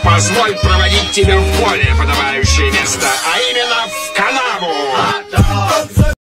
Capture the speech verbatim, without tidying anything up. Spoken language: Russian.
Позволь проводить тебя в более подобающее место, а именно в